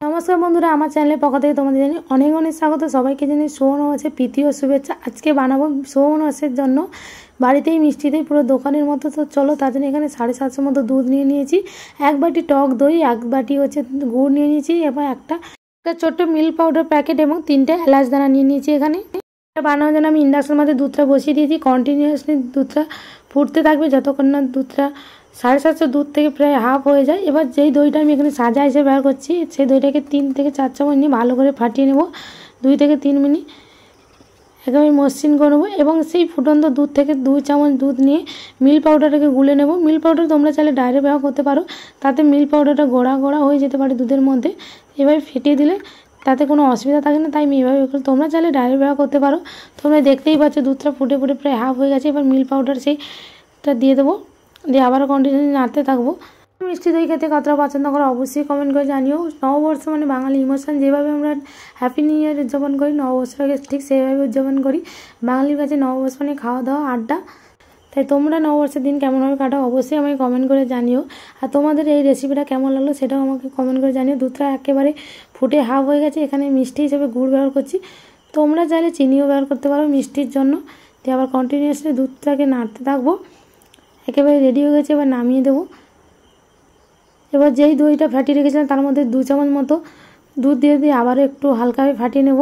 नमस्कार बंधुरा आमार चैनल पक्ष थेके तोमादेर जानाई अनेक अनेक स्वागत। सबाइके जानाई सौनमासे प्रীতি ओ शुभेच्छा। आजके बानाबो सौनमासेर जन्य बाड़ीतेई मिष्टितेई पुरो दोकानेर मतो। तो चलो तार जन्य एखाने 750 मतो दूध निये नियेछि, एक बाटी टक दई, एक बाटी होच्छे गुड़ निये नियेछि एबं একটা ছোট্ট মিল্ক পাউডার প্যাকেট এবং 3টে এলাচ দানা নিয়ে নিয়েছি। এখানে বানানোর জন্য আমি ইন্ডাকশনের মধ্যে দুধটা বসিয়ে দিয়েছি। কন্টিনিউয়াসলি দুধটা ফুটতে থাকবে যতক্ষণ না দুধটা 750 দুধ থেকে প্রায় হাফ হয়ে যায়। এবার যেই দইটা আমি এখানে সাজা হিসেবে ব্যবহার করছি সেই দইটাকে 3 থেকে 4 চামচ নিয়ে ভালো করে ফাটিয়ে নেব। 2 থেকে 3 মিনিট একেবারে মসৃণ করে নেব এবং সেই ফুটন্ত দুধ থেকে 2 চামচ দুধ নিয়ে মিল্ক পাউডারটাকে গুলে নেব। মিল্ক পাউডার তোমরা চাইলে ডাইরেক্ট ব্যবহার করতে পারো, তাতে মিল্ক পাউডারটা গোড়া গোড়া হয়ে যেতে পারে দুধের মধ্যে। এভাবে ফেটিয়ে দিলে তাতে কোনো অসুবিধা থাকে না, তাই আমি এভাবে তোমরা চাইলে ডাইরেক্ট ব্যবহার করতে পারো। তোমরা দেখতেই পাচ্ছ দুধটা ফুটে ফুটে প্রায় হাফ হয়ে গেছে। এবার মিল্ক পাউডার সেইটা দিয়ে দেবো, দিয়ে আবারও কন্টিনিউ নাড়তে থাকবো। মিষ্টি দই খেতে কতটা পছন্দ করো অবশ্যই কমেন্ট করে জানিও। নববর্ষ মানে বাঙালি ইমোশন, যেভাবে আমরা হ্যাপি নিউ ইয়ার উদযাপন করি নববর্ষটাকে ঠিক সেইভাবে উদযাপন করি। বাঙালির কাছে নববর্ষ মানে খাওয়া দাওয়া আড্ডা। তাই তোমরা নববর্ষের দিন কেমনভাবে কাটাও অবশ্যই আমাকে কমেন্ট করে জানিও। আর তোমাদের এই রেসিপিটা কেমন লাগলো সেটাও আমাকে কমেন্ট করে জানিও। দুধটা একেবারে ফুটে হাফ হয়ে গেছে, এখানে মিষ্টি হিসেবে গুড় ব্যবহার করছি, তোমরা চাইলে চিনিও ব্যবহার করতে পারো মিষ্টির জন্য। দিয়ে আবার কন্টিনিউয়াসলি দুধটাকে নাড়তে থাকবো। একেবারে রেডি হয়ে গেছে, এবার নামিয়ে দেবো। এবার যেই দইটা ফাটিয়ে রেখেছিলাম তার মধ্যে 2 চামচ মতো দুধ দিয়ে দিয়ে আবারও একটু হালকাভাবে ফাটিয়ে নেব।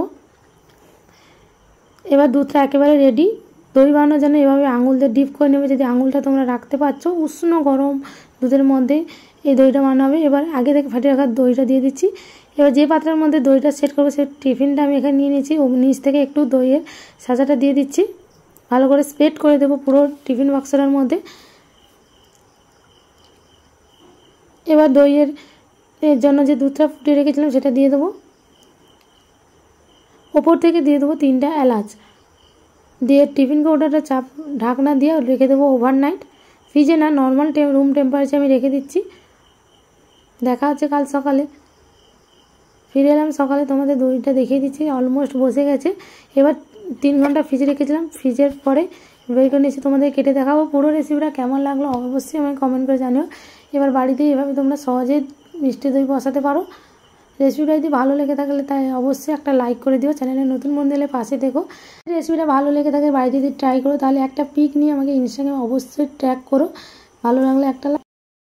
এবার দুধটা একেবারে রেডি। দই বানানোর জন্য এভাবে আঙুল দিয়ে ডিপ করে নেবে, যদি আঙুলটা তোমরা রাখতে পারছো উষ্ণ গরম দুধের মধ্যে এই দইটা বানানো হবে। এবার আগে থেকে ফাটিয়ে রাখা দইটা দিয়ে দিচ্ছি। এবার যে পাত্রের মধ্যে দইটা সেট করবো সেই টিফিনটা আমি এখানে নিয়ে নিয়েছি। নিচ থেকে একটু দইয়ের সাজাটা দিয়ে দিচ্ছি, ভালো করে স্প্রেড করে দেবো পুরো টিফিন বাক্সটার মধ্যে। এবার দইয়ের জন্য যে দুধটা ফুটিয়ে রেখেছিলাম সেটা দিয়ে দেবো। ওপর থেকে দিয়ে দেবো 3টা এলাচ, দিয়ে টিফিন কৌটাটা ঢাকনা দিয়ে রেখে দেবো ওভারনাইট। ফ্রিজে না, নর্মাল রুম টেম্পারেচারে আমি রেখে দিচ্ছি। দেখা হচ্ছে কাল সকালে। ফিরে এলাম সকালে, তোমাদের দইটা দেখিয়ে দিচ্ছি অলমোস্ট বসে গেছে। এবার 3 ঘন্টা ফ্রিজে রেখেছিলাম, ফ্রিজের পরে বের করে নিয়েছি, তোমাদের কেটে দেখাবো। পুরো রেসিপিটা কেমন লাগলো অবশ্যই আমাকে কমেন্ট করে জানিও। এবার বাড়িতেই এভাবে তোমরা সহজেই মিষ্টি দই বসাতে পারো। রেসিপিটা যদি ভালো লেগে থাকলে তাই অবশ্যই একটা লাইক করে দিও। চ্যানেলে নতুন বন্ধু এলে পাশে থেকো। রেসিপিটা ভালো লেগে থাকে বাড়িতে যদি ট্রাই করো তাহলে একটা পিক নিয়ে আমাকে ইনস্টাগ্রামে অবশ্যই ট্যাগ করো। ভালো লাগলে একটা